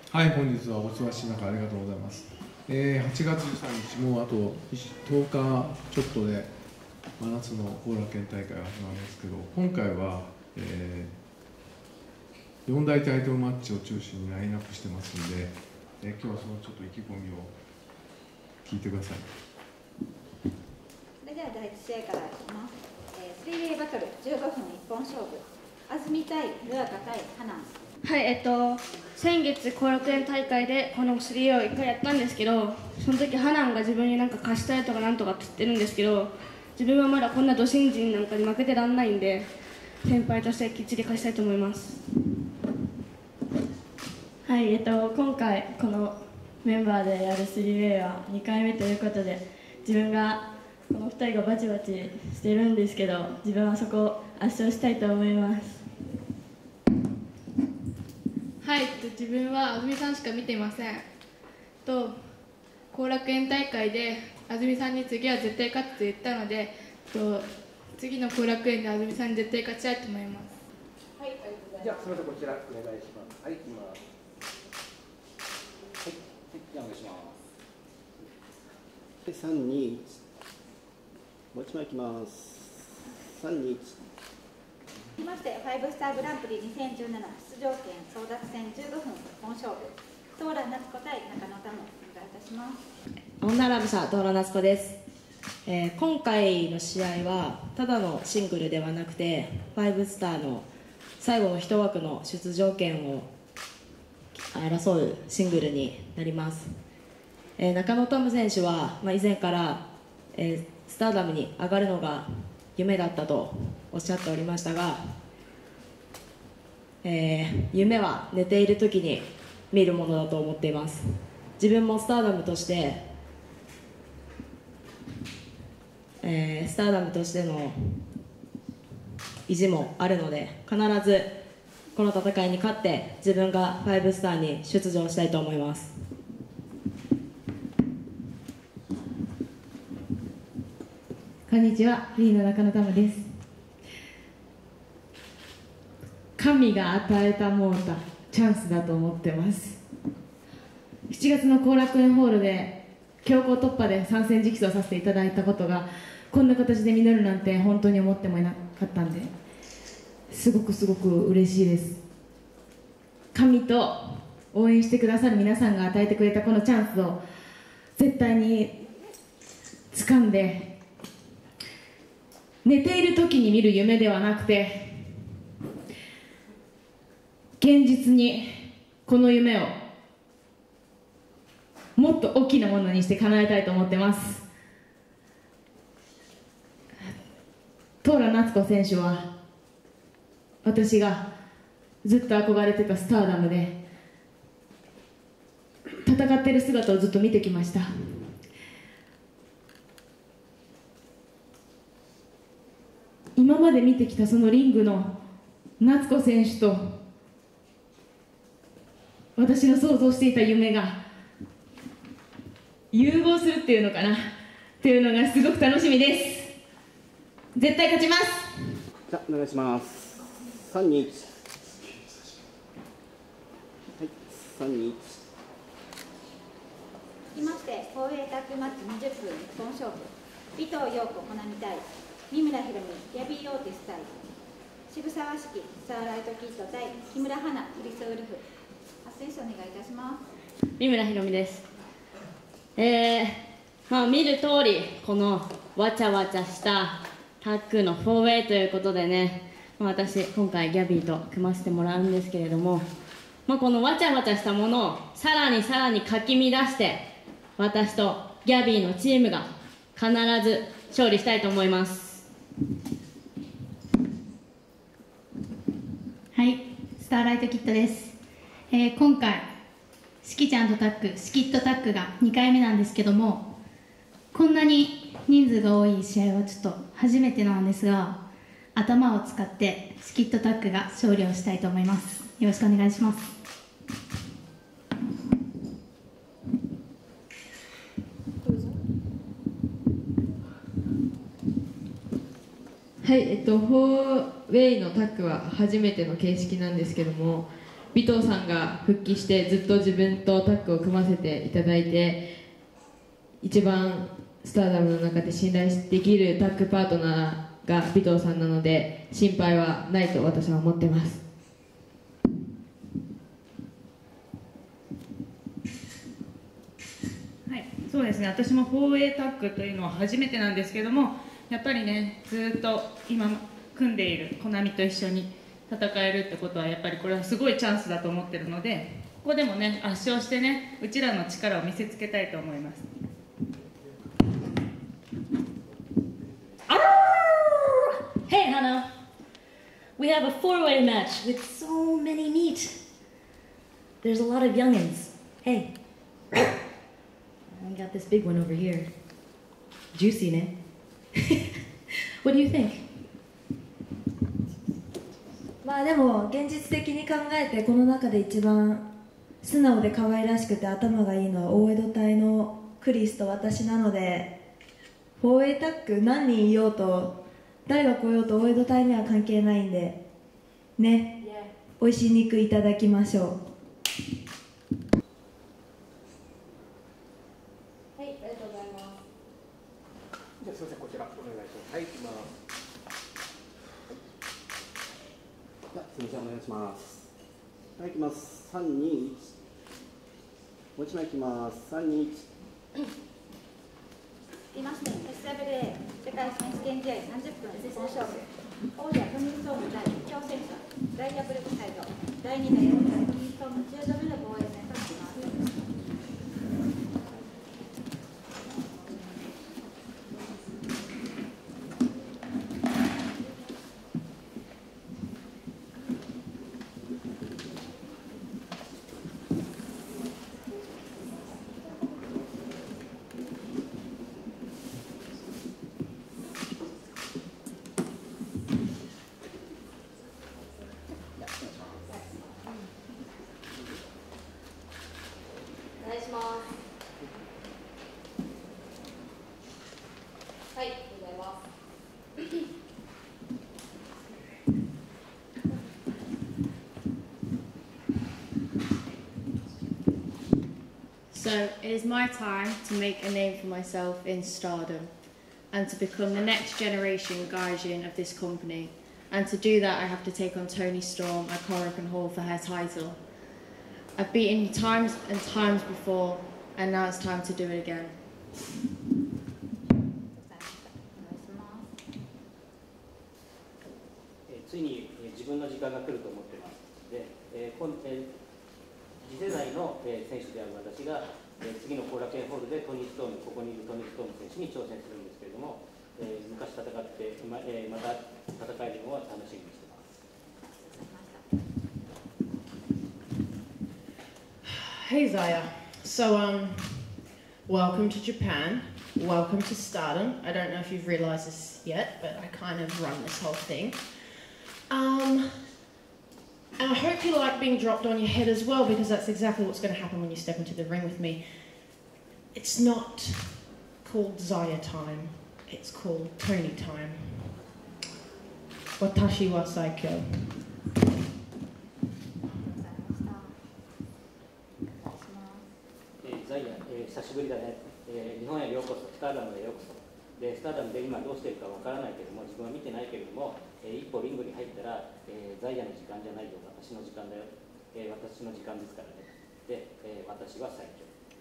はい、本日はお忙しい中ありがとうございます。8月13日、もうあと10日ちょっとで真夏の後楽園大会が始まるんですけど、今回は、4大タイトルマッチを中心にラインナップしてますんで、今日はそのちょっと意気込みを聞いてください。 それでは第1試合からいきます。3way バトル15分一本勝負、安住対ルアカ対ハナン。 はい、先月後楽園大会でこの 3way を1回やったんですけど、その時ハナンが自分になんか貸したいとかなんとかって言ってるんですけど、自分はまだこんなド新人なんかに負けてらんないんで、先輩としてきっちり貸したいと思います。 はい、今回このメンバーでやる 3way は2回目ということで、自分がこの2人がバチバチしてるんですけど、自分はそこを圧勝したいと思います。 はい、自分は安住さんしか見ていません。後楽園大会で安住さんに次は絶対勝つと言ったので、次の後楽園で安住さんに絶対勝ちたいと思います。 はい、じゃあすみません、こちらお願いします。はい、今。はい、じゃあお願いします。3、2、1。もう一枚いきます。3、2、1。 続きまして、5スターグランプリ2017出場権争奪戦15分本勝負、トーラ夏子対中野タム、お願いいたします。 女ラブサトーラ夏子です。今回の試合はただのシングルではなくて、5スターの最後の1枠の出場権を争うシングルになります。中野タム選手は、以前から、スターダムに上がるのが夢だったとおっしゃっておりましたが、夢は寝ている時に見るものだと思っています。自分もスターダムとして、スターダムとしての意地もあるので、必ずこの戦いに勝って自分が5スターに出場したいと思います。 こんにちは、フリーの中野タムです。神が与えたもうたチャンスだと思ってます。7月の後楽園ホールで強行突破で参戦直訴させていただいたことがこんな形で実るなんて本当に思ってもいなかったんで、すごく嬉しいです。神と応援してくださる皆さんが与えてくれたこのチャンスを絶対に掴んで、寝ている時に見る夢ではなくて、現実にこの夢をもっと大きなものにして叶えたいと思ってます。トーラ夏子選手は私がずっと憧れてたスターダムで戦っている姿をずっと見てきました。今まで見てきたそのリングの夏子選手と私の想像していた夢が融合するっていうのかなっていうのがすごく楽しみです。絶対勝ちます。 じゃあお願いします。3、2、1。はい、3、2、1。 続きまして、フォーウェイタッグマッチ20分一本勝負、尾藤陽子コナミ対三村ひろみギャビー・オーティス対渋沢式スターライトキッド対木村花クリス・ウルフ。選手お願いいたします。 三村ひろみです。見る通りこのわちゃわちゃしたタッグの4ウェイということでね、私今回ギャビーと組ませてもらうんですけれども、このわちゃわちゃしたものをさらにかき乱して、私とギャビーのチームが必ず勝利したいと思います。 はい、スターライトキッドです。今回しきちゃんとタッグ、スキットタッグが2回目なんですけども、こんなに人数が多い試合はちょっと初めてなんですが、頭を使ってスキットタッグが勝利をしたいと思います。よろしくお願いします。 はい、4ウェイのタッグは初めての形式なんですけども、 尾藤さんが復帰してずっと自分とタッグを組ませていただいて、一番スターダムの中で信頼できるタッグパートナーが尾藤さんなので、心配はないと私は思ってます。 はい、そうですね、私も4A タッグというのは初めてなんですけども、やっぱりね、ずっと今組んでいるコナミと一緒に戦えるってことは、やっぱりこれはすごいチャンスだと思ってるので、ここでもね、圧勝してね、うちらの力を見せつけたいと思います。 Hey, Hannah. We have a four-way match with so many meat. There's a lot of youngins. Hey. I got this big one over here. Juicy, ne? What do you think? まあでも現実的に考えてこの中で一番素直で可愛らしくて頭がいいのは大江戸隊のクリスと私なので、 4A タッグ何人いようと誰が来ようと大江戸隊には関係ないんでね、美味しい肉いただきましょう。 はい、ありがとうございます。 じゃあすみません、こちらお願いします。はい、行きます。はい、すみません、お願いします。はい、行きます。3、2、1。もう一枚行きます。3、2、1。 続きまして SWA 世界選手権試合30分一本勝負、王者トミー・ストーム対挑戦者ダイヤブルクサイド第2代王者トミー・ストーム10度目の防衛戦となります。お願いします。はい、ありがとうございます。 So it is my time to make a name for myself in Stardom and to become the next generation Gaijin of this company. And to do that, I have to take on Toni Storm at Korakuen Hall for her title. I've beaten you times and times before, and now it's time to do it again. ついに自分の時間が来ると思っています。で、次世代の選手である私が次の後楽園ホールでトニー・ストーム、ここにいるトニー・ストーム選手に挑戦するんですけれども、昔戦ってまた戦えるのは楽しみにしています。 Hey Zaya, so welcome to Japan, welcome to Stardom. I don't know if you've realised this yet, but I kind of run this whole thing. And I hope you like being dropped on your head as well, because that's exactly what's going to happen when you step into the ring with me. It's not called Zaya time, it's called Toni time. Watashi wa Saikyo. ザイア、久しぶりだね、日本へようこそ、スターダムへようこそ。でスターダムで今どうしているかわからないけれども、自分は見てないけれども、一歩リングに入ったら、ザイアの時間じゃないよ、私の時間だよ、私の時間ですからね。で、私は最強。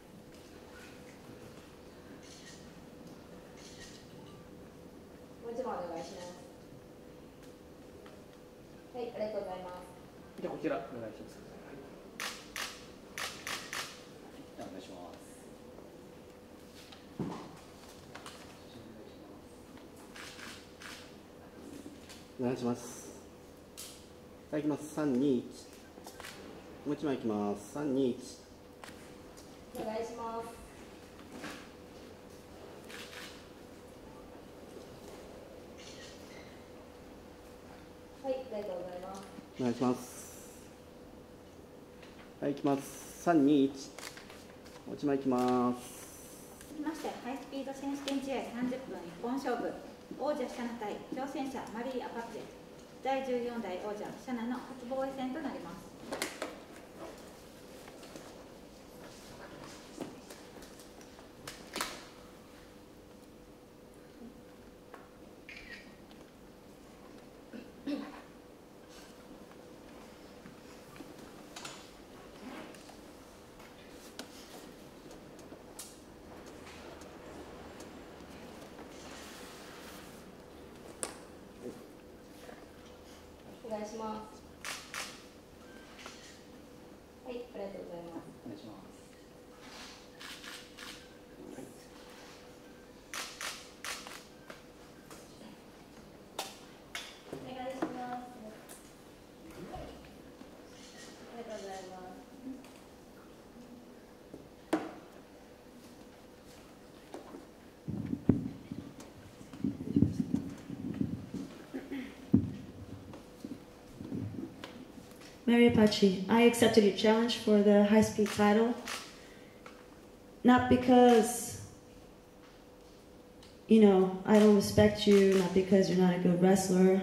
もう一番お願いします。はい、ありがとうございます。 じゃあこちらお願いします。お願いします。お願いします。はい、いきます。3、2、1。もう一枚いきます。3、2、1。 お願いします。はい、ありがとうございます。 お願いします。はい、いきます。3、2、1。もう一枚いきます。 続きまして、ハイスピード選手権試合30分一本勝負。王者シャナ対挑戦者マリー・アパッチェ、第14代王者シャナの初防衛戦となります。 いします。はい、ありがとうございます。 お願いします。 お願いします。ありがとうございます。 Mary Apache, I accepted your challenge for the high-speed title, not because, I don't respect you, not because you're not a good wrestler,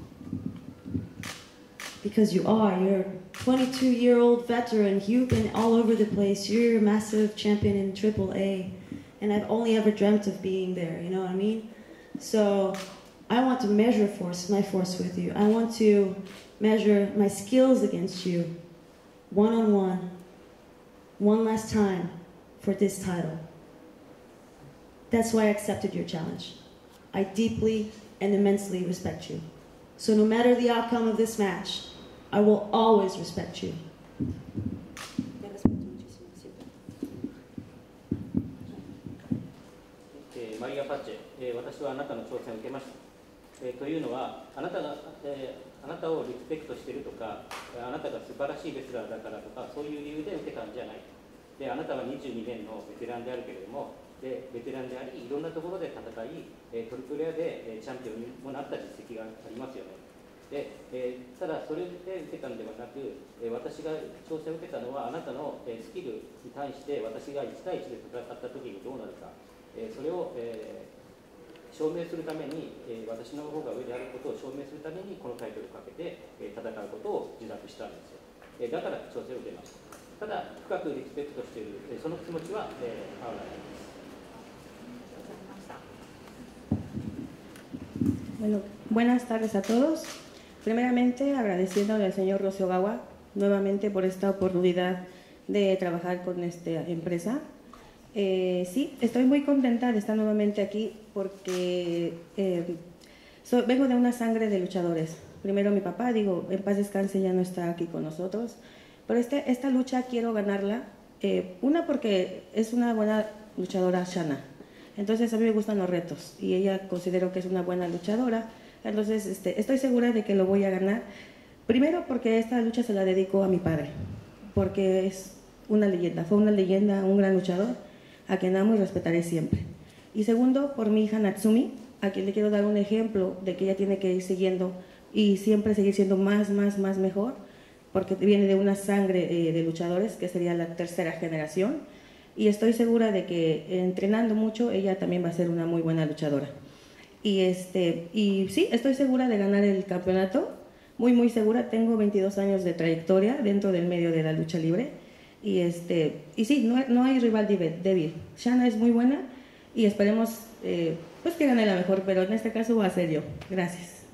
because you are. You're a 22-year-old veteran. You've been all over the place. You're a massive champion in AAA, and I've only ever dreamt of being there, you know what I mean? So I want to measure my force with you. I want to measure my skills against you, one-on-one, one last time for this title. That's why I accepted your challenge. I deeply and immensely respect you. So no matter the outcome of this match, I will always respect you. マリア・パッチェ、私はあなたの挑戦を受けました。というのは、あなたをリスペクトしているとか、あなたが素晴らしいレスラーだからとか、そういう理由で受けたんじゃない。で、あなたは22年のベテランであるけれども、ベテランであり、いろんなところで戦い、トリプル A でチャンピオンにもなった実績がありますよね。で、ただ、それで受けたのではなく、私が挑戦を受けたのは、あなたのスキルに対して私が1対1で戦った時にどうなるか、それを証明するために、私の方が上であることを証明するためにこのタイトルをかけて、戦うことを自覚したんですよ。だから挑戦を受けました。ただ深くリスペクトしている、その気持ちは、変わらないです。 Bueno, buenas tardes a todos. Primeramente agradeciendo al señor Rociogawa nuevamente por esta oportunidad de trabajar con esta empresa. Sí, estoy muy contenta de estar nuevamente aquí porque vengo de una sangre de luchadores. Primero mi papá, en paz descanse, ya no está aquí con nosotros, pero esta lucha quiero ganarla, una porque es una buena luchadora Shana, entonces a mí me gustan los retos y ella considero que es una buena luchadora, entonces estoy segura de que lo voy a ganar, primero porque esta lucha se la dedico a mi padre, porque es una leyenda, fue una leyenda, un gran luchador, a quien amo y respetaré siempre. Y segundo, por mi hija Natsumi, a quien le quiero dar un ejemplo de que ella tiene que ir siguiendo y siempre seguir siendo más mejor, porque viene de una sangre de luchadores, que sería la tercera generación, y estoy segura de que entrenando mucho, ella también va a ser una muy buena luchadora. Y sí, estoy segura de ganar el campeonato, muy segura, tengo 22 años de trayectoria dentro del medio de la lucha libre, y sí, no hay rival débil. Shana es muy buena y esperemos pues que gane la mejor, pero en este caso va a ser yo. Gracias.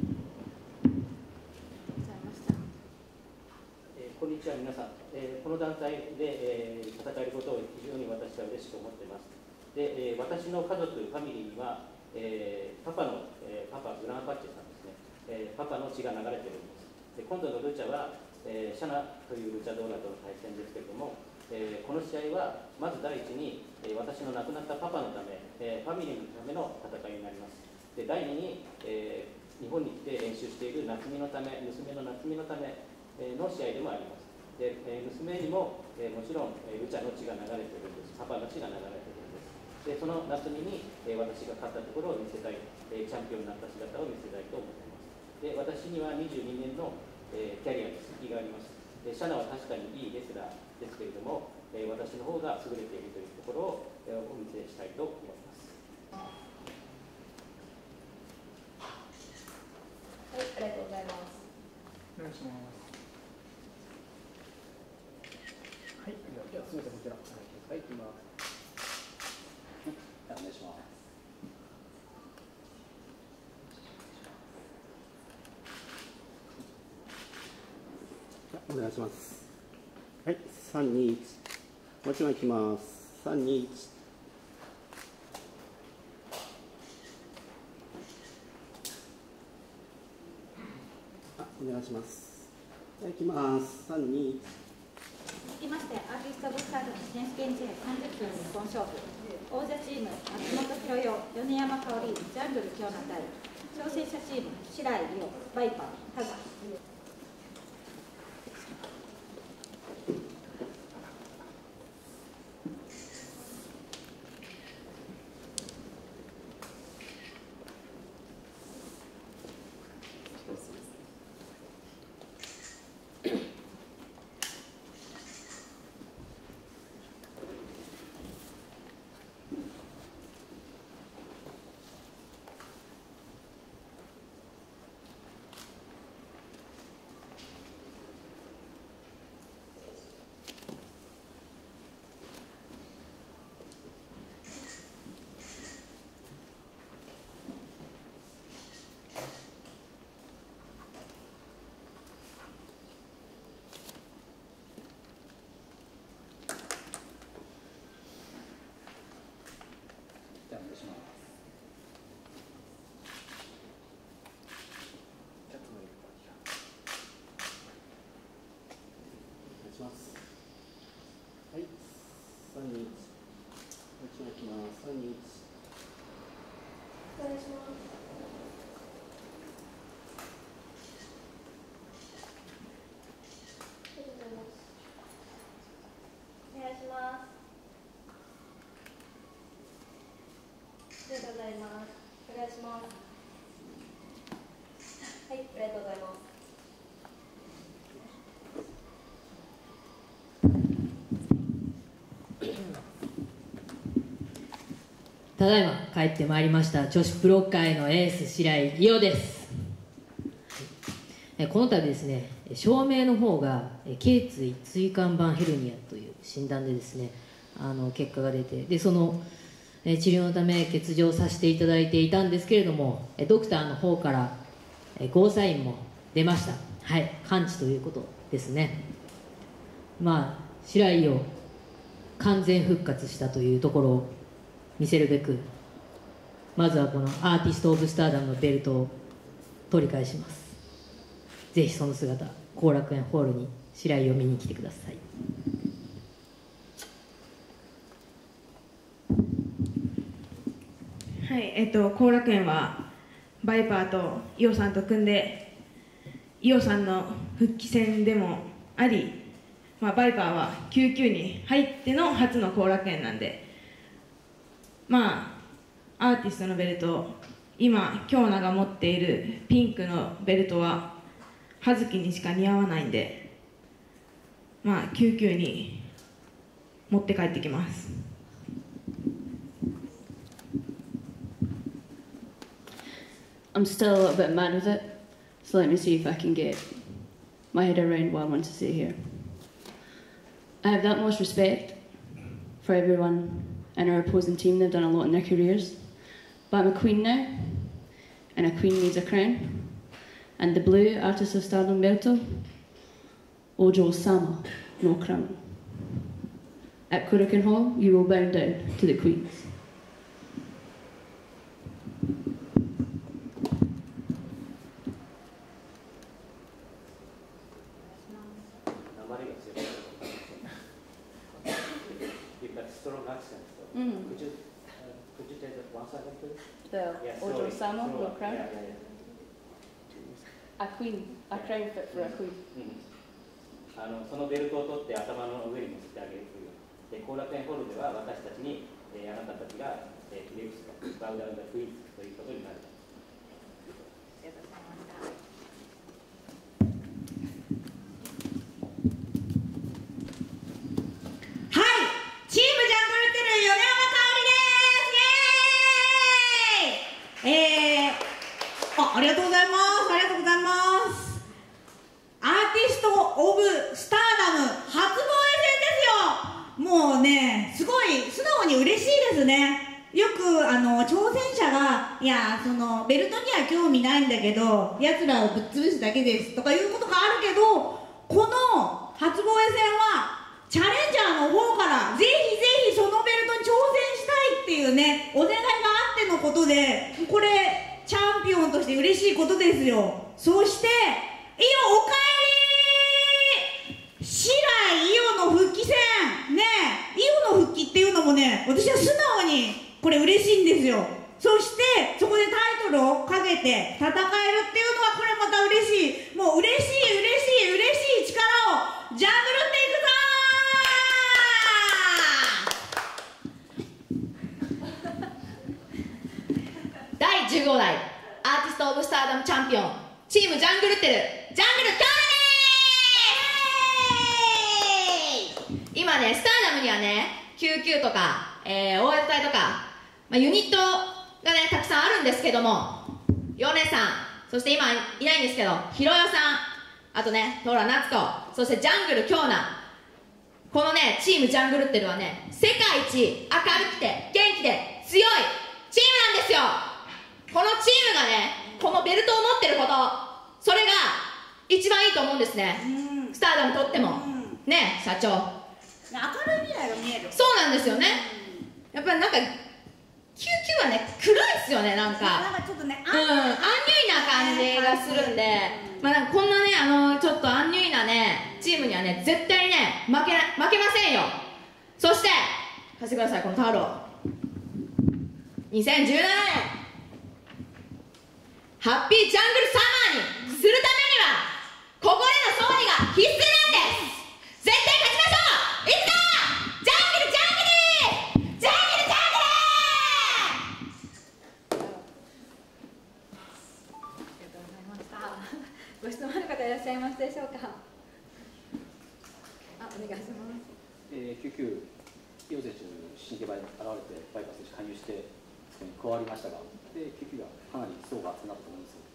こんにちは皆さん、この団体で、戦えることを非常に私は嬉しく思っています。で、私の家族、ファミリーには、パパグランパッチェさんですね、パパの血が流れているんです。で、今度のルチャはシャナというルチャドーラとの対戦ですけれども、この試合はまず第一に、私の亡くなったパパのため、ファミリーのための戦いになります。で、第二に、日本に来て練習している夏美のため、娘の夏美のための試合でもあります。で、娘にも、もちろんルチャの血が流れているんです。パパの血が流れているんです。で、その夏美に、私が勝ったところを見せたい、チャンピオンになった姿を見せたいと思っています。で、私には22年のキャリアに実績があります。シャナは確かにいいレスラーですけれども、私の方が優れているというところをお見せしたいと思います。 はい、ありがとうございます。 お願いします。はい、ではすみません、こちら。はい、行きます。お願いします。 お願いします。はい、3、2、1。もう一枚いきます。3、2、1。お願お願いします。じゃあいきます。3、2、1。 続きまして、アーティスト・オブ・スタートの選手権試合30分一本勝負。王者チーム、松本博代、米山香織、ジャングル京奈対挑戦者チーム、白井理央、バイパー、タガ。 はい、3、2、1。もう一枚いきます。3、2、1。 お願いします。お願いします。ありがとうございます。お願いします。はい、ありがとうございます。 ただいま帰ってまいりました女子プロ界のエース白井理央です。この度ですね、証明の方が頸椎椎間板ヘルニアという診断でですね、結果が出て、でその治療のため欠場させていただいていたんですけれども、ドクターの方からゴーサインも出ました。はい、完治ということですね。まあ白井理央完全復活したというところを見せるべく、まずはこのアーティスト・オブ・スターダムのベルトを取り返します。ぜひその姿、後楽園ホールに白井を見に来てください。 はい、後楽園はバイパーと伊代さんと組んで、伊代さんの復帰戦でもあり、バイパーは99に入っての初の後楽園なんで、アーティストのベルト、今京奈が持っているピンクのベルトは葉月にしか似合わないんで、99に持って帰ってきます。 I'm still a little bit mad with it, so let me see if I can get my head around what I want to say here. I have the utmost respect for everyone in our opposing team. They've done a lot in their careers, but I'm a queen now, and a queen needs a crown, and the blue Artist of Stardom Belto, Ojo Sama, no crown. At Korakuen Hall, you will bow down to the queens. Could you take that 1 second, please? The Ojo Sama, no crown? A queen, a crown fit for a queen. そのベルトを取って頭の上に乗せてあげるという。で、後楽園ホールでは私たちに、あなたたちが、レクスとバウダウン・ザ・クイーンズということになる。 ありがとうございます。ありがとうございます。アーティスト・オブ・スターダム初防衛戦ですよ。もうね、すごい素直に嬉しいですね。よく挑戦者が、いや、そのベルトには興味ないんだけど、やつらをぶっ潰すだけですとかいうことがあるけど、この初防衛戦は、チャレンジャーの方からぜひぜひそのベルトに挑戦したいっていうね、お願いがあってのことで、これ、チャンピオンとして嬉しいことですよ。そしてイオおかえり。白井イオの復帰戦ねえ、イオの復帰っていうのもね、私は素直にこれ嬉しいんですよ。そしてそこでタイトルをかけて戦えるっていうのはこれまた嬉しい。もう嬉しい力をジャングルっていくぞー。第15代アーティスト・オブ・スターダムチャンピオンチームジャングルってるジャングルキョーネー。今ねスターダムにはね99とか、大江戸隊とか、ユニットがねたくさんあるんですけども、ヨネさん、そして今いないんですけどひろよさん、あとねトラナツコ、そしてジャングルキョーナ、このねチームジャングルってるはね世界一明るくて元気で強いチームなんですよ。このチームがねこのベルトを持ってること、それが一番いいと思うんですね、スターダムにとっても、ね社長、 明るい未来が見える。 そうなんですよね。やっぱりなんか救急はね暗いっすよね、なんかちょっとね、 アンニュイな感じがするんで、なんかこんなねちょっとアンニュイなねチームにはね絶対にね負けませんよ。そして貸してくださいこのタオルを。2017年ハッピージャングルサマーにするためにはここでの勝利が必須なんです。絶対勝ちましょう。いつかジャングルジャングルジャングルジャングル。 ありがとうございました。ご質問ある方いらっしゃいますでしょうか。お願いします。 99イオ選手新手現れてバイパー選手加入して加わりましたが、で99がかなり層が厚くなったと思うんですよ。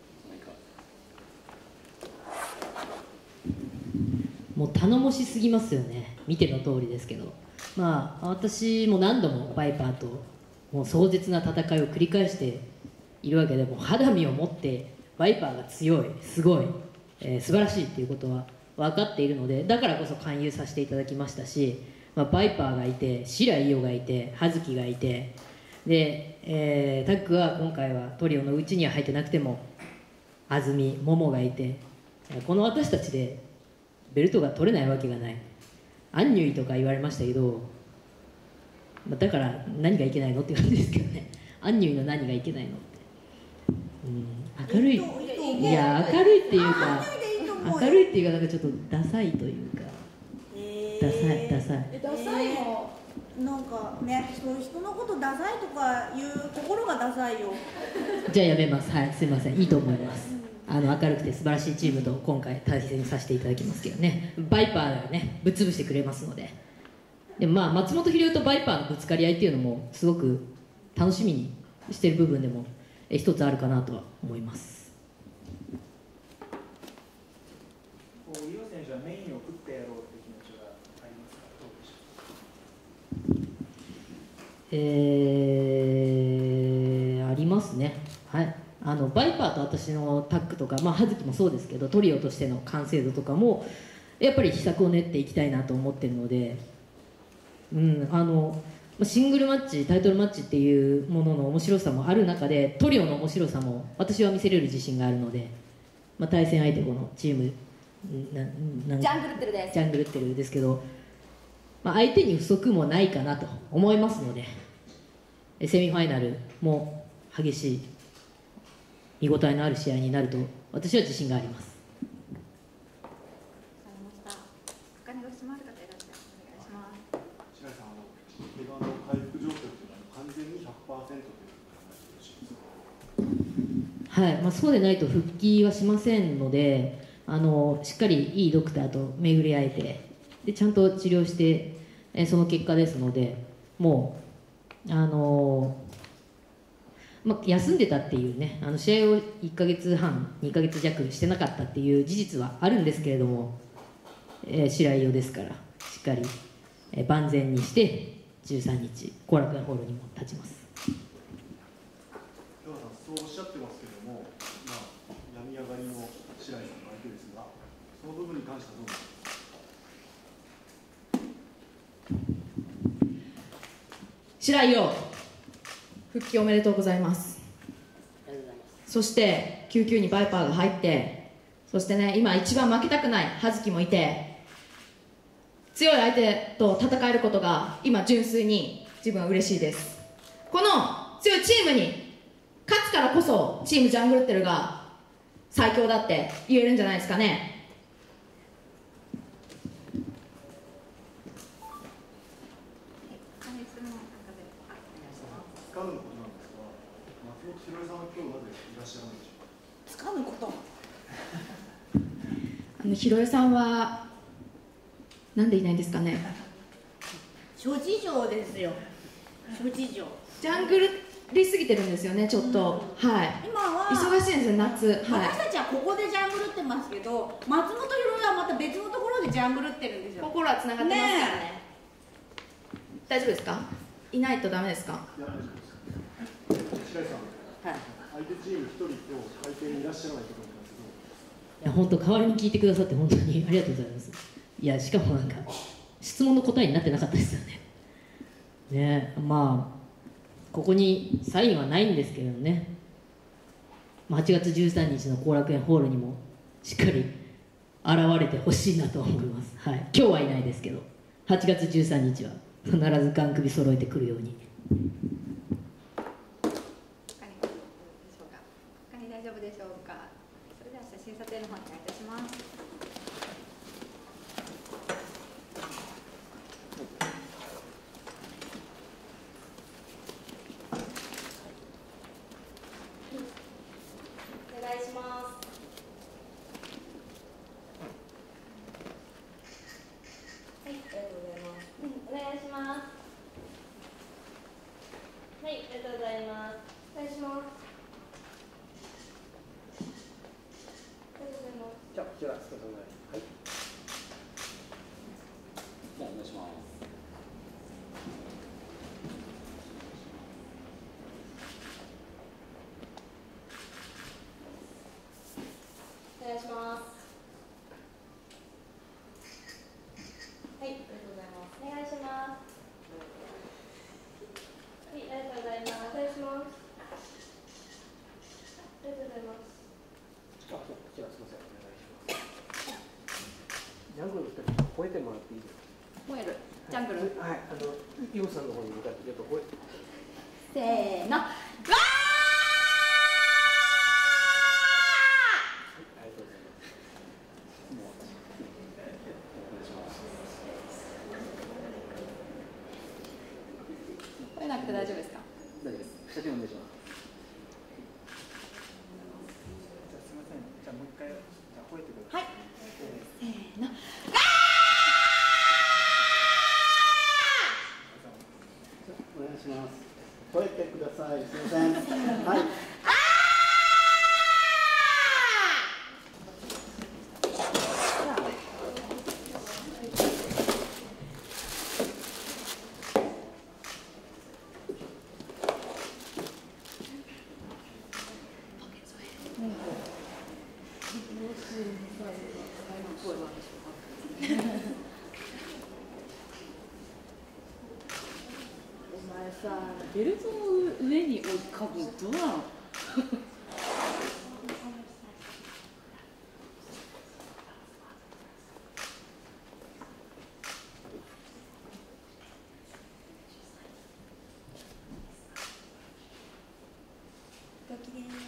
もう頼もしすぎますよね、見ての通りですけど、私も何度もバイパーともう壮絶な戦いを繰り返しているわけで、もう肌身を持ってバイパーが強い、すごい、素晴らしいっていうことは分かっているので、だからこそ勧誘させていただきましたし、バイパーがいて、白井伊代がいて、葉月がいて、で、タッグは今回はトリオのうちには入ってなくても安住、桃がいて、この私たちでベルトが取れないわけがない。アンニュイとか言われましたけど、だから何がいけないのって感じですけどね。アンニュイの何がいけないのって、明るい、いや明るいっていうか、明るいっていうか、なんかちょっとダサいというか、ダサいダサいもなんかね、そういう人のことダサいとかいう心がダサいよ。 じゃあやめます。はい、すいません、いいと思います。明るくて素晴らしいチームと今回対戦させていただきますけどね、バイパーがねぶっ潰してくれますので、でも松本秀夫とバイパーのぶつかり合いっていうのもすごく楽しみにしている部分でも一つあるかなとは思います。 伊代選手はメインを食ってやろうという気持ちがありますか、どうでしょうか。 ありますね。はい。バイパーと私のタッグとか、葉月もそうですけど、トリオとしての完成度とかもやっぱり秘策を練っていきたいなと思ってるので、シングルマッチ、タイトルマッチっていうものの面白さもある中で、トリオの面白さも私は見せれる自信があるので、対戦相手このチームジャングルってるです。 ジャングルってるですけど、相手に不足もないかなと思いますので、セミファイナルも激しい見応えのある試合になると私は自信があります。 他にご質問ある方いらっしゃいます。お願いします。 白井さん、怪我の回復状況というのは完全に 100% という考えてよろしいですか。 はい、そうでないと復帰はしませんので、しっかりいいドクターと巡り合えて、でちゃんと治療して、その結果ですので、もう休んでたっていうね、試合を1ヶ月半2ヶ月弱してなかったっていう事実はあるんですけれども、白井伊代ですからしっかり、万全にして13日後楽園ホールにも立ちます。 山田さん、そうおっしゃってますけども、病み上がりの白井さんの相手ですが、その部分に関してはどうですか。 白井伊代復帰おめでとうございます。そして99にバイパーが入ってそしてね、今一番負けたくない葉月もいて、強い相手と戦えることが今純粋に自分は嬉しいです。この強いチームに勝つからこそチームジャングルッテルが最強だって言えるんじゃないですかね。 つかぬことなんですが、松本博恵さんは今日なぜいらっしゃらないでしょうか。 つかぬことひろえさんはなんでいないんですかね。 諸事情ですよ、諸事情。 ジャングルりすぎてるんですよね、ちょっと、はい。 今は忙しいんですよ、夏。はい。 私たちはここでジャングルってますけど、松本博恵はまた別のところでジャングルってるんですよ。 心はつながってますからね。大丈夫ですか。いないとダメですか。 いや、大丈夫です。白井さん、相手チーム1人と会見にいらっしゃらないと思うんですけど。 いや本当代わりに聞いてくださって本当にありがとうございます。いやしかもなんか質問の答えになってなかったですよね。ね、まあここにサインはないんですけれどね。8月13日の後楽園ホールにもしっかり現れてほしいなと思います。はい。今日はいないですけど、8月13日は必ずガン首揃えてくるように。 他に大丈夫でしょうか。それでは写真撮影の方お願いいたします。 お願いします。はい、ありがとうございます。お願いします。はい、ありがとうございます。お願いします。 じゃあ、こちら、お疲れ様です。はい。じゃあ、お願いします。 お願いします。はい、ありがとうございます。お願いします。はい、ありがとうございます。お願いします。ありがとうございます。 あ、こちら、すみません。お願いします。ジャングルの人に吠えてもらっていいですか。 吠える。ジャングル。 はい、イオさんの方に向かって、やっぱ吠え。 せーの。わー。吠えなくて大丈夫ですか。 大丈夫です。写真お願いします。 じゃあすみません。じゃあもう一回じゃあ吠えてください。 はい。せーの。 お願いします。吠えてください。すみません。はい。 お前さ、ベルトの上に置く株どうなの？ ごきげんよう。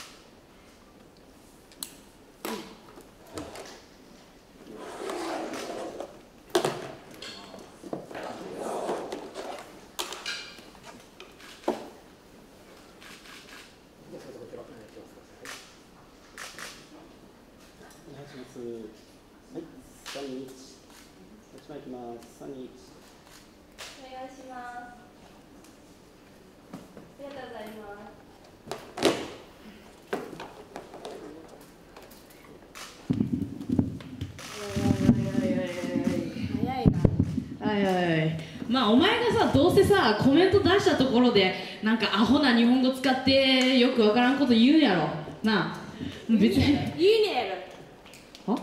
はい、3、2、1。1枚いきます。3、2、1。 お願いします。ありがとうございます。 早いな。 はいはいはい。まあお前がさどうせさコメント出したところでなんかアホな日本語使ってよくわからんこと言うんやろなあ。別にいいね。 は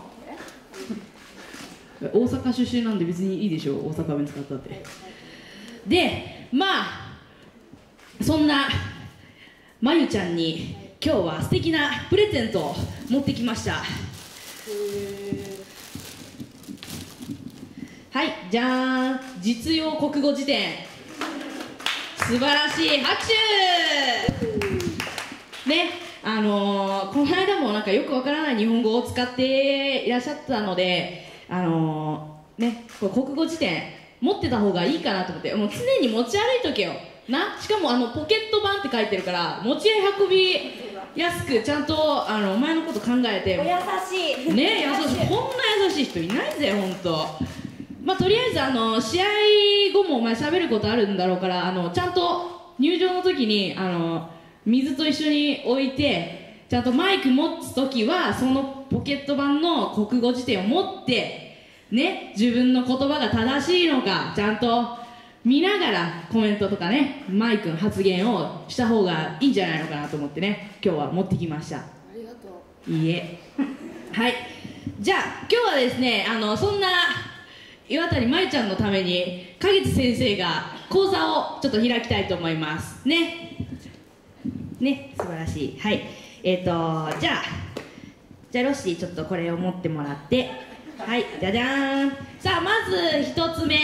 大阪出身なんで別にいいでしょ、大阪弁使ったって。でまあそんなまゆちゃんに今日は素敵なプレゼントを持ってきました。 はい、じゃーん、実用国語辞典、素晴らしい、拍手ね、この間もなんかよくわからない日本語を使っていらっしゃったので、ね、これ国語辞典持ってた方がいいかなと思って、もう常に持ち歩いとけよな。しかもポケット版って書いてるから持ち運びやすく、ちゃんとお前のこと考えて、 お優しいね、優しい、こんな優しい人いないぜ本当。まあ、とりあえず試合後もお前喋ることあるんだろうから、ちゃんと入場の時に水と一緒に置いて、ちゃんとマイク持つ時はそのポケット版の国語辞典を持ってね、自分の言葉が正しいのかちゃんと見ながらコメントとかね、マイクの発言をした方がいいんじゃないのかなと思ってね、今日は持ってきました。ありがとう。 いいえはい、じゃあ今日はですね、そんな岩谷舞ちゃんのために花月先生が講座をちょっと開きたいと思いますね。ね、素晴らしい。はい、じゃあロッシーちょっとこれを持ってもらって、はい、じゃじゃーん。さあまず一つ目、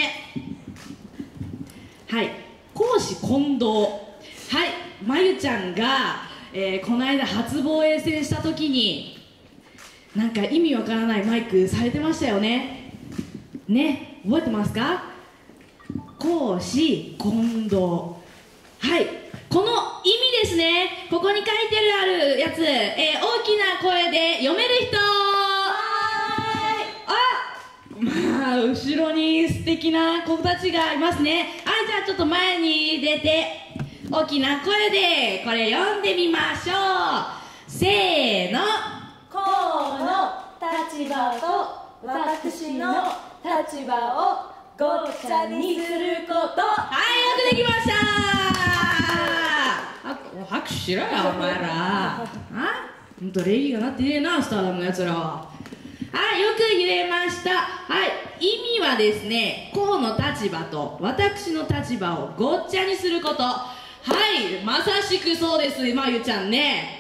はい、講師近藤。はい、まゆちゃんが、この間初防衛戦した時になんか意味わからないマイクされてましたよね。ね、覚えてますか？講師近藤。はい、この意味ですね。ここに書いてあるやつ、大きな声で読める人。まあ後ろに素敵な子たちがいますね。はい、じゃあちょっと前に出て大きな声でこれ読んでみましょう。せーの。 河の立場と私の立場をごっちゃにすること。 はい、よくできました。拍手しろよお前ら。ほんと礼儀がなってねえな、スターダムのやつらは。はい、よく言えました。はい、意味はですね、河の立場と私の立場をごっちゃにすること。はい、まさしくそうです、まゆちゃんね。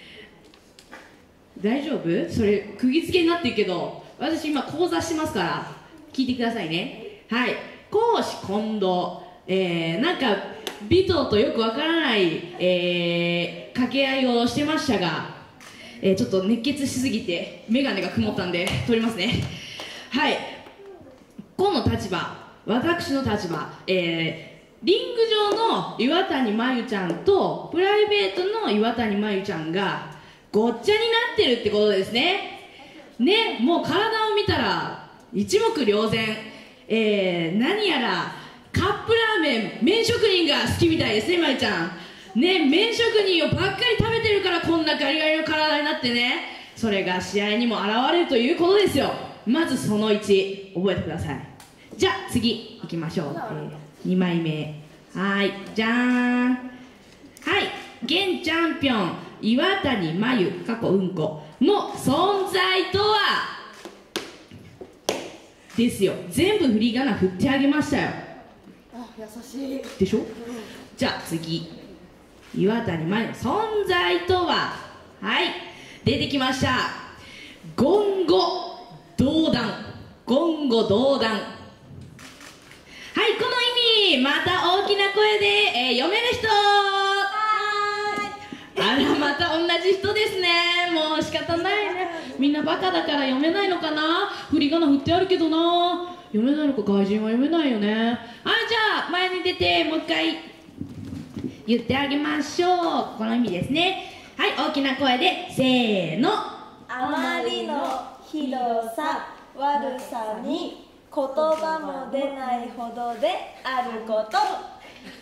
大丈夫？それ釘付けになってるけど、私今講座しますから聞いてくださいね。はい、講師近藤、なんか尾藤とよくわからない、掛け合いをしてましたが、ちょっと熱血しすぎて眼鏡が曇ったんで取りますね。はい、河の立場、私の立場、リング上の岩谷真由ちゃんとプライベートの岩谷真由ちゃんがごっちゃになってるってことですね。ね、もう体を見たら一目瞭然、何やらカップラーメン麺職人が好きみたいですね、まゆちゃんね。麺職人をばっかり食べてるからこんなガリガリの体になってね、それが試合にも現れるということですよ。まずその1覚えてください。じゃあ次いきましょう。2枚目、はい、じゃーん。はい、現チャンピオン岩谷真由過去うんこの存在とはですよ。全部振り仮名振ってあげましたよ。 あ、優しいでしょ。じゃあ次、岩谷真由の存在とは、はい、出てきました。言語道断。言語道断。はい、この意味また大きな声で、読める人。あら、また同じ人ですね。もう仕方ないね。みんなバカだから読めないのかな。振り仮名振ってあるけどな、読めないのか。外人は読めないよね。はい、じゃあ前に出てもう一回言ってあげましょう。この意味ですね。はい、大きな声でせーの。 あまりのひどさ悪さに言葉も出ないほどであること。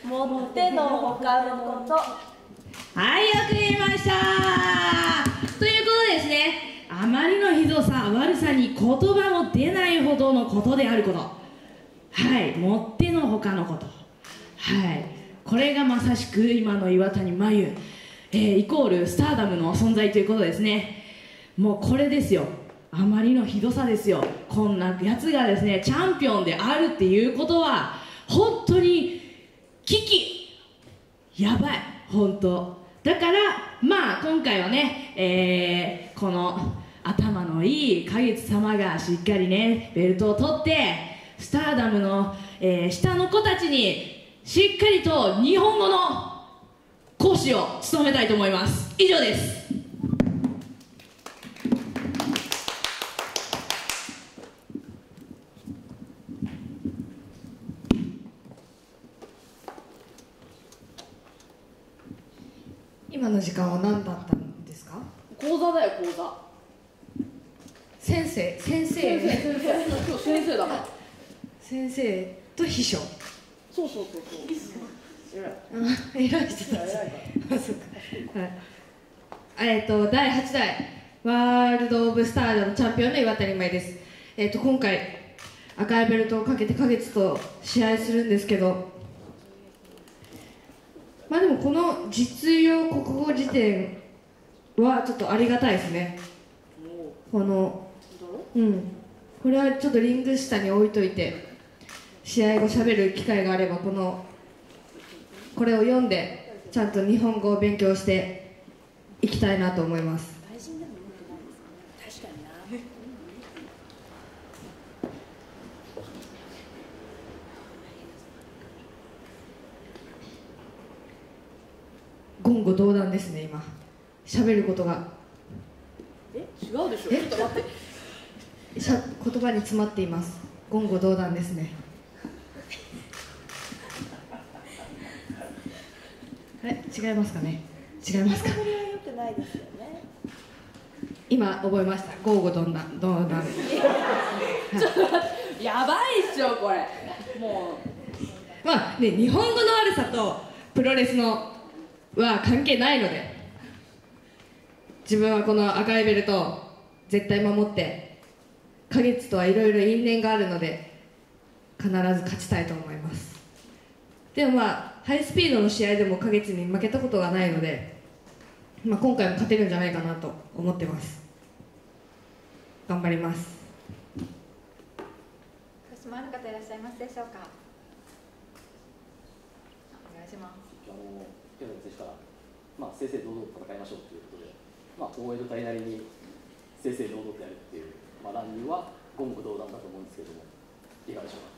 もってのほかのこと。 はい、よく言いました。ということですね。あまりのひどさ悪さに言葉も出ないほどのことであること。はい、もってのほかのこと。はい、これがまさしく今の岩谷真由、イコールスターダムの存在ということですね。もうこれですよ。あまりのひどさですよ。こんなやつがですねチャンピオンであるっていうことは本当に危機やばい、本当だから。まあ今回はね、この頭のいい花月様がしっかりねベルトを取ってスターダムの、下の子たちにしっかりと日本語の講師を務めたいと思います。以上です。 今の時間は何だったんですか？ 講座だよ、講座。 先生今日先生だから。 先生と秘書。 そうそう。 偉い人たち。第8代ワールド・オブ・スターダムチャンピオンの岩谷舞です。今回赤いベルトをかけて花月と試合するんですけど、まあでもこの実用国語辞典はちょっとありがたいですね。これはちょっとリング下に置いといて試合後喋る機会があればこれを読んでちゃんと日本語を勉強していきたいなと思います。言語道断ですね。今喋ることが違うでしょ。ちょっと待って。 言葉に詰まっています。言語道断ですね。違いますかね。違いますか。 良くないですよね。 今覚えました。言語道断。 やばいっしょこれ。もう。まあね、日本語の悪さとプロレスのは関係ないので、自分はこの赤いベルトを絶対守って、花月とはいろいろ因縁があるので必ず勝ちたいと思います。でもハイスピードの試合でも花月に負けたことがないので、今回も勝てるんじゃないかなと思ってます。頑張ります。 ご質問ある方いらっしゃいますでしょうか。お願いします。 平野選手から、正々堂々と戦いましょうということで、大江戸隊なりに正々堂々とやるっていう、乱入は言語道断だと思うんですけども、いかがでしょうか。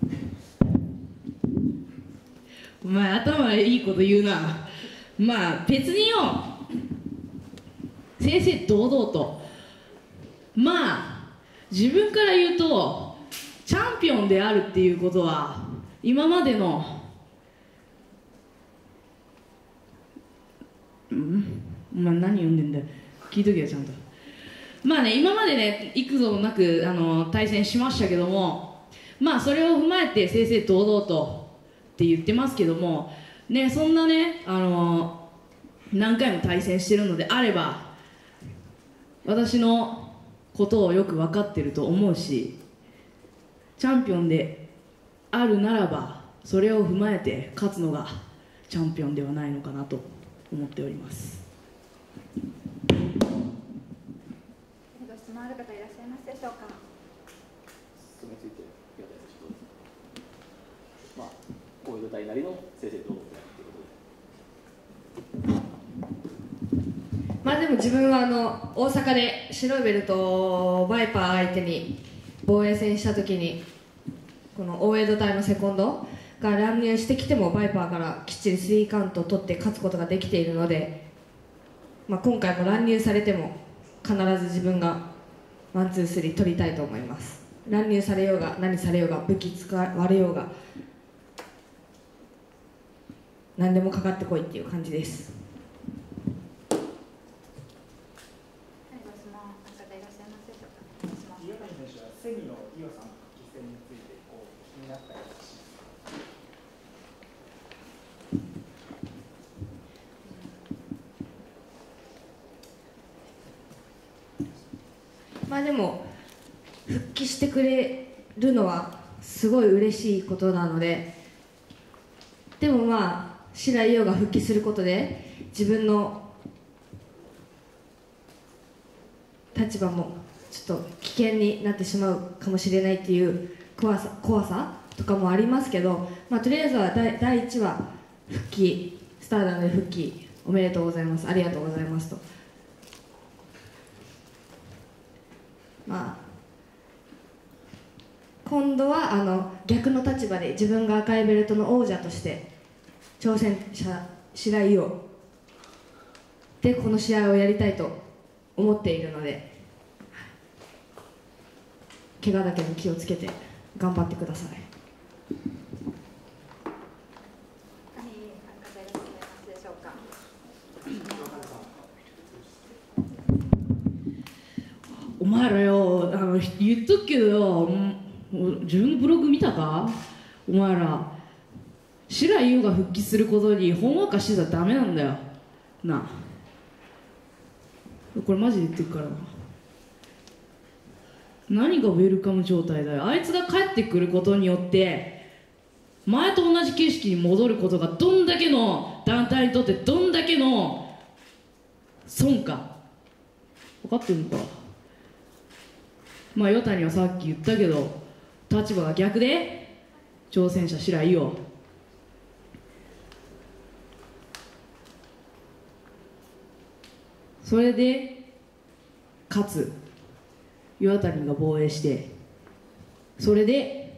お前頭いいこと言うな。別によ、正々堂々と自分から言うとチャンピオンであるっていうことは今までのお前何読んでんだよ、聞いとけよちゃんと。今までね幾度もなく対戦しましたけども、それを踏まえて正々堂々とって言ってますけどもね、そんなね何回も対戦してるのであれば私のことをよく分かってると思うし、チャンピオンであるならばそれを踏まえて勝つのがチャンピオンではないのかなと思っております。 ご質問ある方いらっしゃいますでしょうか。 それについて平田選手どうですか。大江戸隊なりの正々堂々とやるということで。 でも自分は大阪で白いベルトをバイパー相手に防衛戦した時にこの大江戸隊のセコンドが乱入してきてもバイパーからきっちり3カウントを取って勝つことができているので、今回も乱入されても必ず自分がワンツースリー取りたいと思います。乱入されようが何されようが武器使われようが何でもかかってこいっていう感じです。 岩谷選手はセミの伊代さんの復帰戦について気になったりします。でも復帰してくれるのはすごい嬉しいことなので、でも白井優が復帰することで自分の立場もちょっと危険になってしまうかもしれないっていう怖さとかもありますけど、とりあえずは第1話復帰、スターダムで復帰おめでとうございます、ありがとうございますと。 まあ、今度は逆の立場で自分が赤いベルトの王者として挑戦者白井をでこの試合をやりたいと思っているので、怪我だけに気をつけて頑張ってください。 お前らよ、言っとくけどよ、自分のブログ見たか？お前ら白井優が復帰することにほんわかしてたらダメなんだよなあ。これマジで言ってるからな。何がウェルカム状態だよ。あいつが帰ってくることによって前と同じ景色に戻ることがどんだけの団体にとってどんだけの損か分かってるのか。まあ与谷はさっき言ったけど立場が逆で挑戦者白井よ。それでかつ岩谷が防衛してそれで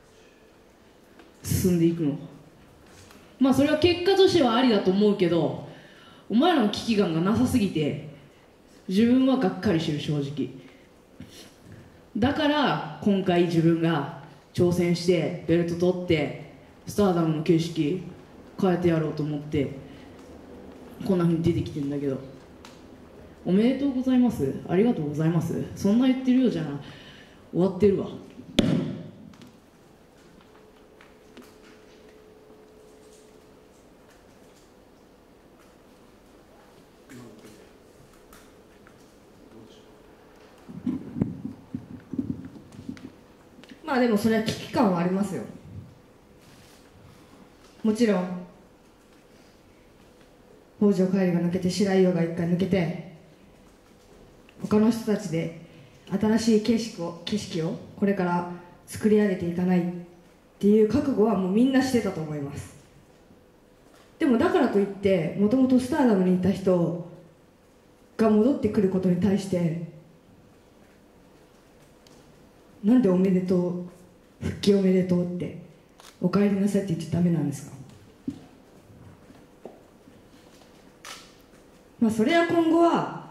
進んでいくの。まあそれは結果としてはありだと思うけど、お前らの危機感がなさすぎて自分はがっかりしてる、正直。だから今回自分が挑戦してベルト取ってスターダムの景色変えてやろうと思ってこんな風に出てきてんだけど、おめでとうございます、ありがとうございます、そんな言ってるようじゃな終わってるわ。 まあでもそれは危機感はありますよ。もちろん北条海里が抜けて白井優が一回抜けて他の人たちで新しい景色をこれから作り上げていかないっていう覚悟はもうみんなしてたと思います。でもだからといってもともとスターダムにいた人が戻ってくることに対してなんでおめでとう、復帰おめでとうってお帰りなさいって言っちゃダメなんですか。まあそれは今後は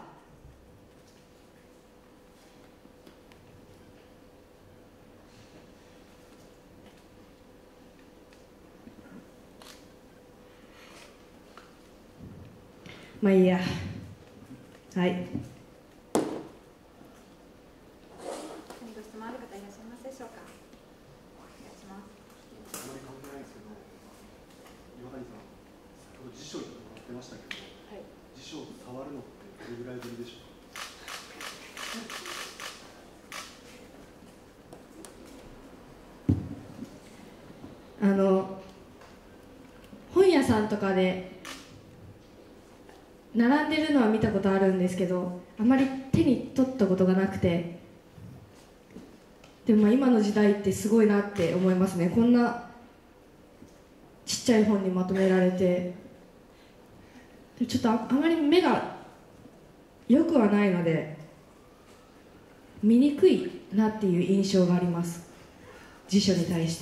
まあいいや。はい。 質問ある方いらっしゃいますでしょうか。お願いします。 あまり関係ないですけど、岩谷さん、先ほど辞書に伺ってましたけど、はい、辞書を触るのってどれぐらいぶりでしょうか。本屋さんとかで並んでるのは見たことあるんですけど、あまり手に取ったことがなくて、でもまあ今の時代ってすごいなって思いますね。こんなちっちゃい本にまとめられて、ちょっとあまり目が良くはないので見にくいなっていう印象があります、辞書に対して。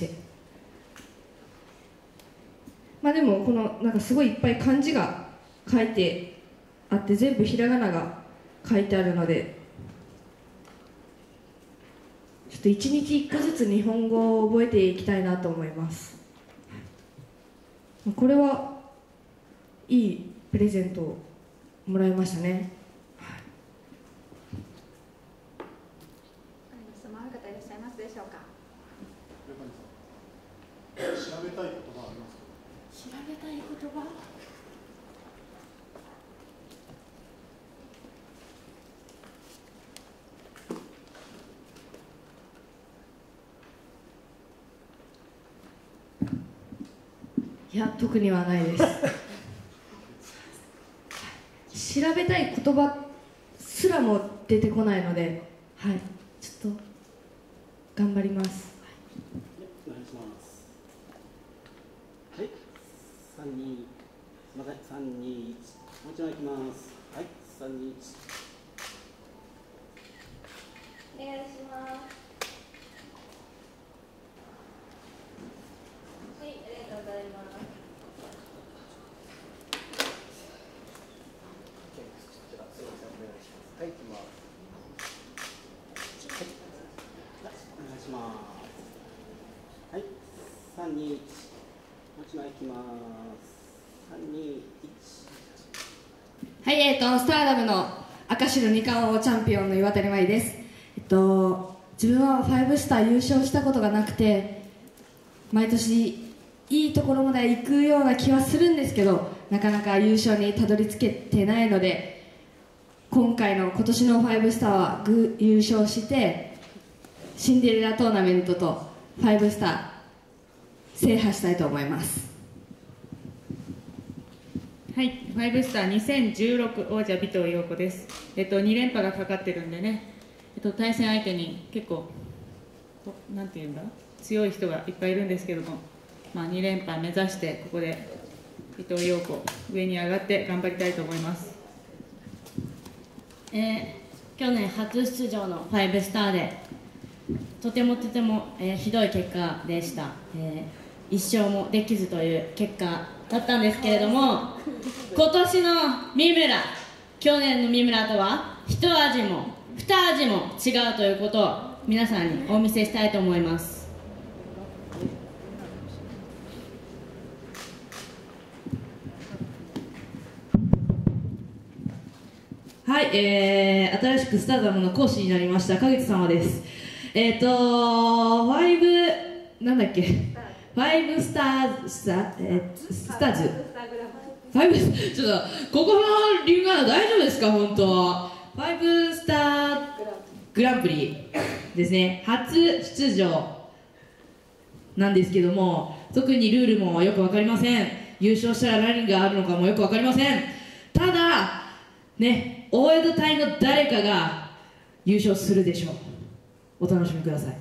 まあでもこのなんかすごいいっぱい漢字が書いてあって全部ひらがなが書いてあるので、ちょっと一日一個ずつ日本語を覚えていきたいなと思います。これはいいプレゼントをもらいましたね。 質問ある方いらっしゃいますでしょうか。 調べたい言葉ありますか。 調べたい言葉。 いや、特にはないです調べたい言葉すらも出てこないので、はい、ちょっと頑張ります。 お願いします。はい、3、2、すみません、3、2、1、もう一枚いきます。はい、3、2、1。 お願いします。はい、ありがとうございます。 はい、行きます。お願いします。はい、3、2、1。もう一枚行きます。3、2、1。 はい、スターダムの赤白2冠王チャンピオンの岩谷舞です。自分は5スター優勝したことがなくて、毎年いいところまで行くような気はするんですけど、なかなか優勝にたどり着けてないので、今年の5スターは優勝してシンデレラトーナメントと5スター制覇したいと思います。 はい、5スター2016王者尾藤陽子です。2連覇がかかってるんでね、対戦相手に結構なんていうんだ、強い人がいっぱいいるんですけども、2連覇目指してここで尾藤陽子上に上がって頑張りたいと思います。 去年初出場の5スターでとてもひどい結果でした。1勝もできずという結果だったんですけれども、今年の三村、去年の三村とは一味も二味も違うということを皆さんにお見せしたいと思います。 はい、新しくスターダムの講師になりました影津様です。なんだっけ、5スターズ、ちょっとここのリンガード大丈夫ですか、本当。5スターグランプリですね、初出場なんですけども、特にルールもよく分かりません。優勝したら何があるのかもよく分かりません。ただね、大江戸隊の誰かが優勝するでしょう。お楽しみください。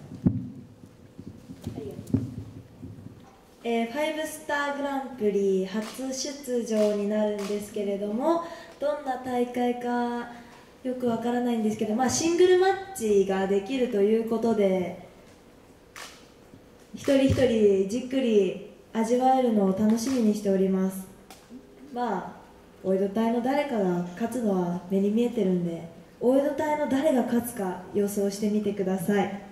5スターグランプリ初出場になるんですけれども、どんな大会かよくわからないんですけど、シングルマッチができるということで、一人一人じっくり味わえるのを楽しみにしております。大江戸隊の誰かが勝つのは目に見えてるんで、大江戸隊の誰が勝つか予想してみてください。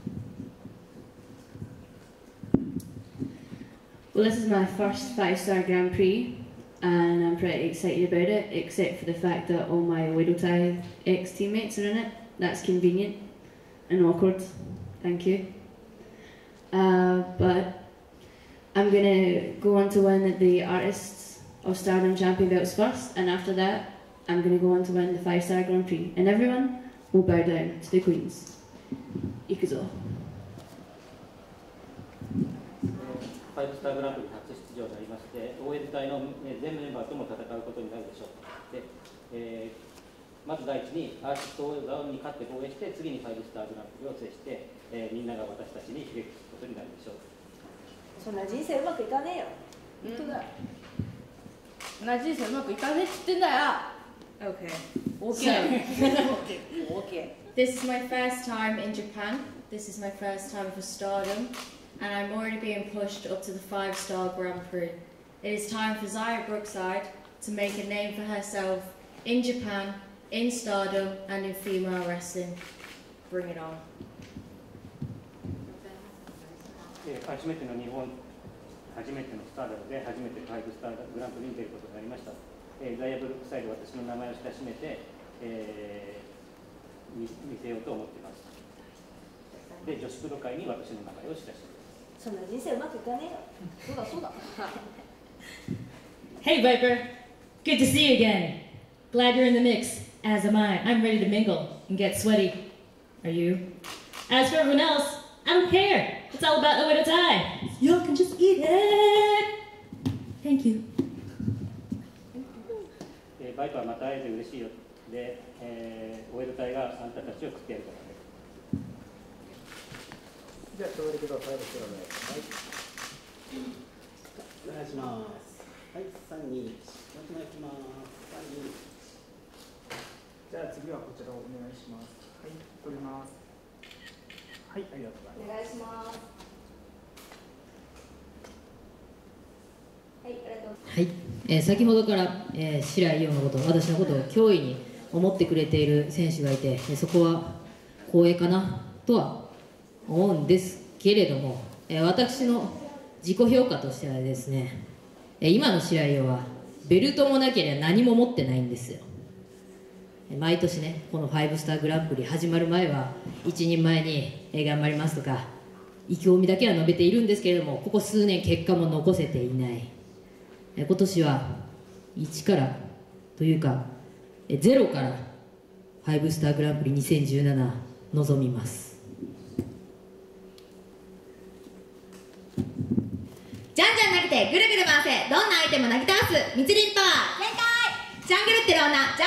Well, this is my first 5-star Grand Prix, and I'm pretty excited about it, except for the fact that all my Oedotai ex-teammates are in it. That's convenient and awkward. Thank you. But I'm going to go on to win the Artists of Stardom Champion belts first, and after that, I'm going to go on to win the 5-star Grand Prix, and everyone will bow down to the Queens. Ikuzo. 5スターグランプリ初出場になりまして、応援隊の全メンバーとも戦うことになるでしょう。でまず第一にアーティスト王座に勝って防衛して、次に5スターグランプリを制して、みんなが私たちにひれ伏すことになるでしょう。 そんな人生うまくいかねえよ。本当だよ。 そんな人生うまくいかねえって言ってんだよ。 Okay. Okay. This is my first time in Japan. This is my first time for Stardom. And I'm already being pushed up to the 5-star Grand Prix. It is time for Zaya Brookside to make a name for herself in Japan, in Stardom, and in female wrestling. Bring it on. 初めての日本、初めてのスターダムで初めて5スターグランプリに出ることになりました。ザイアブルクサイド、私の名前を知らしめて、見せようと思っています。で、女子プロ界に私の名前を知らしめます。 そんな人生うまくいかねえよ。そうだそうだ。 Hey Viper, good to see you again. Glad you're in the mix, as am I. I'm ready to mingle and get sweaty. Are you? As for everyone else, I don't care. It's all about the way to tie. Y'all can just eat it. Thank you. バイパーまた会えて嬉しいよ。で、オエル隊があんたたちを食ってやるからね。 じゃあ、座りください。お願いします。はい、3、2、1。もう一枚いきます。3、2、1。 じゃあ次はこちらをお願いします。はい、取ります。 はい、ありがとうございます。 お願いします。はい、ありがとうございます。 はい、先ほどから、白井優のこと、私のことを脅威に思ってくれている選手がいて、そこは光栄かなとは思うんですけれども、私の自己評価としてはですね、今の白井優はベルトもなければ何も持ってないんですよ。毎年ね、この5スターグランプリ始まる前は一人前に頑張りますとか意気込みだけは述べているんですけれども、ここ数年結果も残せていない。今年は1からというか0から5スターグランプリ2017臨みます。 じゃんじゃん投げてぐるぐる回せ、どんな相手もなぎ倒す密林パワー全開、ジャングルってる女、ジャンキョウです。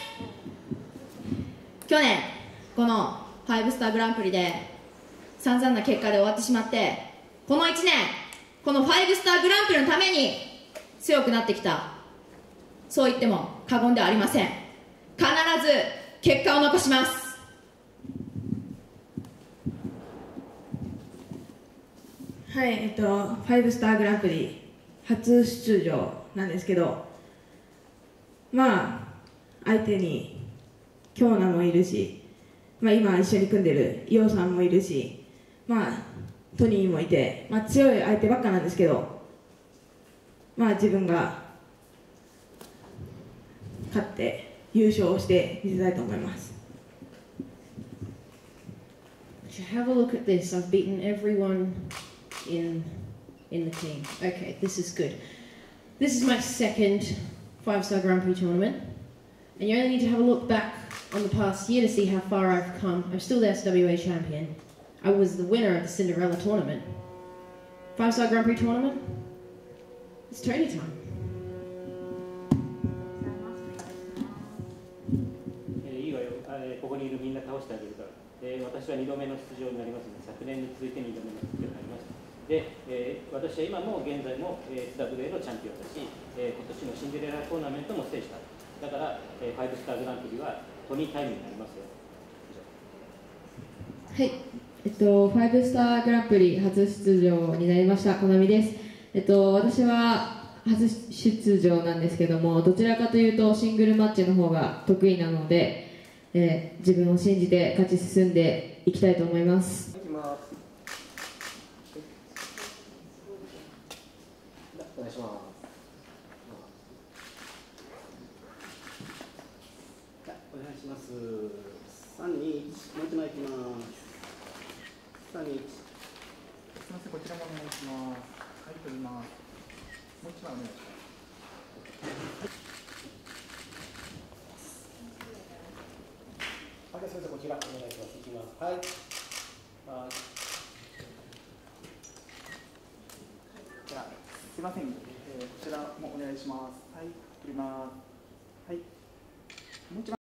去年この5スターグランプリで散々な結果で終わってしまって、この1年この5スターグランプリのために強くなってきた、そう言っても過言ではありません。必ず結果を残します。 はい、5スターグランプリ初出場なんですけど、まあ相手に京奈もいるし、まあ、今一緒に組んでる伊代さんもいるし、まあトニーもいて、まあ、強い相手ばっかなんですけど、まあ自分が勝って優勝してみせたいと思います。 Have a look at this. I've beaten everyone in the team. Okay, this is good. This is my second 5-star Grand Prix tournament, and you only need to have a look back on the past year to see how far I've come. I'm still the SWA champion. I was the winner of the Cinderella tournament. 5-star Grand Prix tournament. It's Tony time. いいわよ、ここにいるみんな倒してあげるから。私は2度目の出場になりますので、昨年に続いて2度目の出場になりました。で、私は今も現在も SWA のチャンピオンだし、今年のシンデレラトーナメントも制した。だから、5スターグランプリはトニータイムになりますよ。 はい、5スターグランプリ初出場になりましたコナミです。私は初出場なんですけども、どちらかというとシングルマッチの方が得意なので、自分を信じて勝ち進んでいきたいと思います。 お願いします。 お願いします。3、2、1、もう一枚いきます。3、2、1。すみません、こちらもお願いします。はい、取ります。もう一枚お願いします。 はい、それではこちらお願いします。いきます。はい。 じゃあ、すみません、こちらもお願いします。はい、取ります。はい。もう一枚。